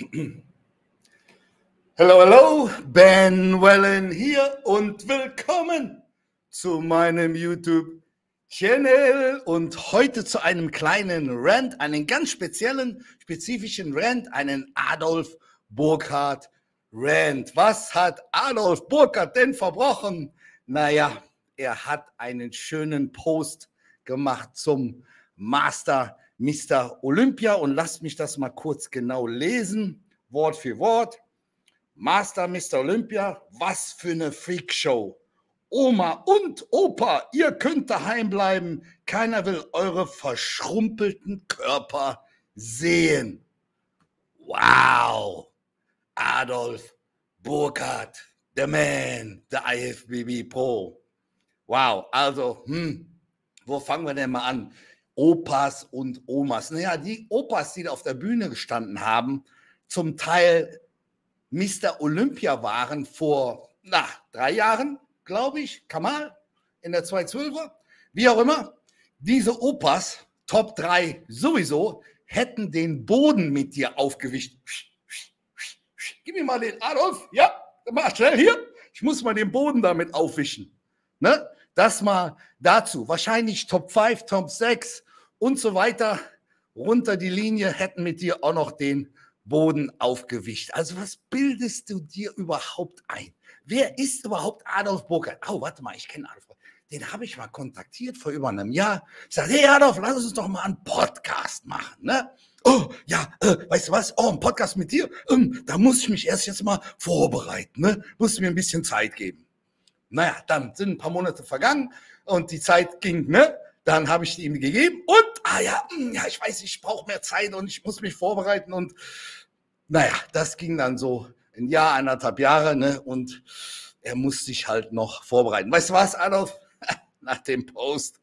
Hello, hello, Ben Wellen hier und willkommen zu meinem YouTube-Channel und heute zu einem kleinen Rant, einen ganz spezifischen Rant, einen Adolf Burkhardt Rant. Was hat Adolf Burkhardt denn verbrochen? Naja, er hat einen schönen Post gemacht zum Master Mr. Olympia und lasst mich das mal kurz genau lesen, Wort für Wort. Master Mr. Olympia, was für eine Freakshow. Oma und Opa, ihr könnt daheim bleiben. Keiner will eure verschrumpelten Körper sehen. Wow. Adolf Burkhardt, the man, the IFBB Pro. Wow, also, wo fangen wir denn mal an? Opas und Omas. Naja, die Opas, die da auf der Bühne gestanden haben, zum Teil Mr. Olympia waren vor 3 Jahren, glaube ich, Kamal in der 212er, wie auch immer. Diese Opas, Top 3 sowieso, hätten den Boden mit dir aufgewischt. Gib mir mal den Adolf, ja, mach schnell hier. Ich muss mal den Boden damit aufwischen. Ne? Das mal dazu. Wahrscheinlich Top 5, Top 6 und so weiter. Runter die Linie hätten mit dir auch noch den Boden aufgewischt. Also was bildest du dir überhaupt ein? Wer ist überhaupt Adolf Burkhardt? Oh, warte mal, ich kenne Adolf Burkhardt. Den habe ich mal kontaktiert vor über einem Jahr. Ich sage, hey Adolf, lass uns doch mal einen Podcast machen. Ne? Oh, ja, weißt du was? Oh, ein Podcast mit dir? Da muss ich mich jetzt mal vorbereiten. Ne? Muss mir ein bisschen Zeit geben. Naja, dann sind ein paar Monate vergangen und die Zeit ging, ne? Dann habe ich die ihm gegeben und, ich weiß, ich brauche mehr Zeit und ich muss mich vorbereiten und naja, das ging dann so ein Jahr, 1,5 Jahre, ne? Und er muss sich halt noch vorbereiten. Weißt du was, Adolf? Nach dem Post,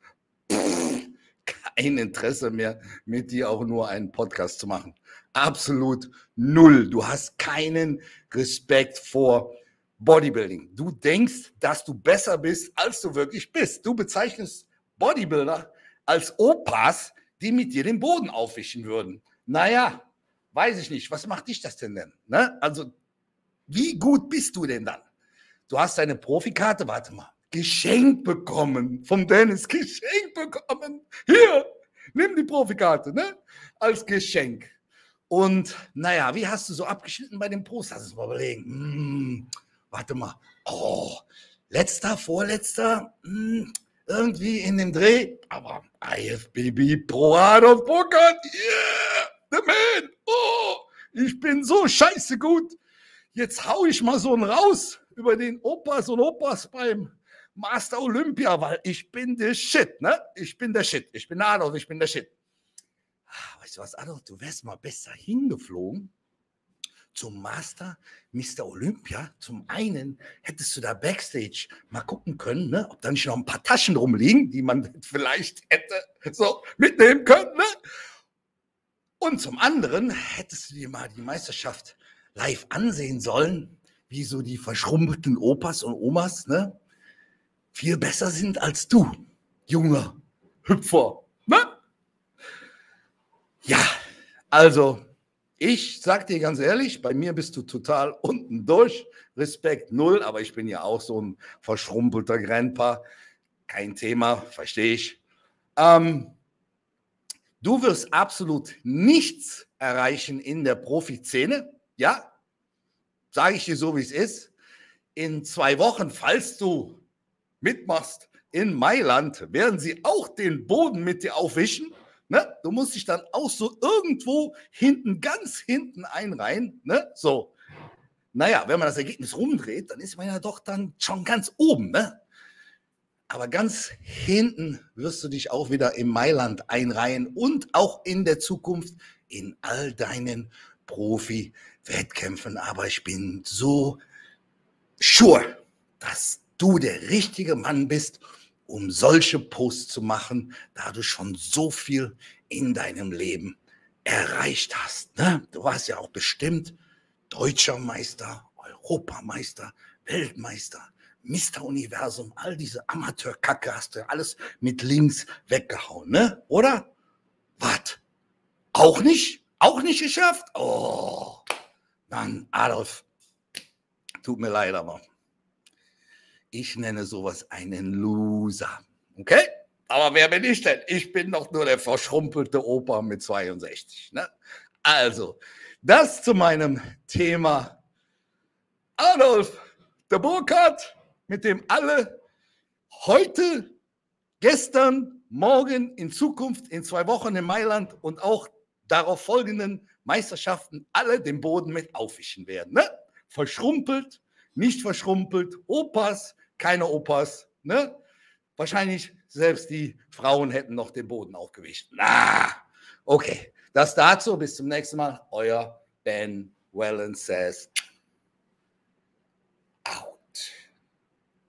kein Interesse mehr, mit dir auch nur einen Podcast zu machen. Absolut null. Du hast keinen Respekt vor Bodybuilding. Du denkst, dass du besser bist, als du wirklich bist. Du bezeichnest Bodybuilder als Opas, die mit dir den Boden aufwischen würden. Naja, weiß ich nicht. Was macht dich das denn? Ne? Also, wie gut bist du denn dann? Du hast deine Profikarte, warte mal, geschenkt bekommen. Vom Dennis, geschenkt bekommen. Hier, nimm die Profikarte, ne? Als Geschenk. Und naja, wie hast du so abgeschnitten bei dem Post? Lass uns mal überlegen. Warte mal. Oh, vorletzter, irgendwie in dem Dreh. Aber IFBB Pro Adolf Burkhardt, yeah, the man. Oh, ich bin so scheiße gut. Jetzt hau ich mal so einen raus über den Opas und Opas beim Master Olympia, weil ich bin der Shit, ne? Ich bin der Shit. Ich bin Adolf, ich bin der Shit. Weißt du was, Adolf, du wärst mal besser hingeflogen zum Master Mr. Olympia. Zum einen hättest du da Backstage mal gucken können, ne, ob da nicht noch ein paar Taschen rumliegen, die man vielleicht hätte so mitnehmen können. Ne? Und zum anderen hättest du dir mal die Meisterschaft live ansehen sollen, wie so die verschrumpelten Opas und Omas ne, viel besser sind als du, junger Hüpfer. Ne? Ja, also ich sag dir ganz ehrlich, bei mir bist du total unten durch, Respekt null, aber ich bin ja auch so ein verschrumpelter Grandpa, kein Thema, verstehe ich. Du wirst absolut nichts erreichen in der Profiszene, ja, sage ich dir so, wie es ist. In 2 Wochen, falls du mitmachst in Mailand, werden sie auch den Boden mit dir aufwischen. Ne? Du musst dich dann auch so irgendwo hinten, ganz hinten einreihen. Ne? So. Naja, wenn man das Ergebnis rumdreht, dann ist man ja doch dann schon ganz oben. Ne? Aber ganz hinten wirst du dich auch wieder in Mailand einreihen und auch in der Zukunft in all deinen Profi-Wettkämpfen. Aber ich bin so sure, dass du der richtige Mann bist, um solche Posts zu machen, da du schon so viel in deinem Leben erreicht hast. Ne? Du warst ja auch bestimmt Deutscher Meister, Europameister, Weltmeister, Mr. Universum, all diese Amateurkacke hast du alles mit links weggehauen, ne? Oder? Was? Auch nicht? Auch nicht geschafft? Oh, Mann, Adolf, tut mir leid, aber ich nenne sowas einen Loser. Okay? Aber wer bin ich denn? Ich bin doch nur der verschrumpelte Opa mit 62. Ne? Also, das zu meinem Thema Adolf, der Burkhardt, mit dem alle heute, gestern, morgen, in Zukunft, in 2 Wochen in Mailand und auch darauf folgenden Meisterschaften alle den Boden mit aufwischen werden. Ne? Verschrumpelt, nicht verschrumpelt, Opas, keine Opas. Ne? Wahrscheinlich selbst die Frauen hätten noch den Boden aufgewischt. Okay, das dazu. Bis zum nächsten Mal. Euer Ben Wellen says.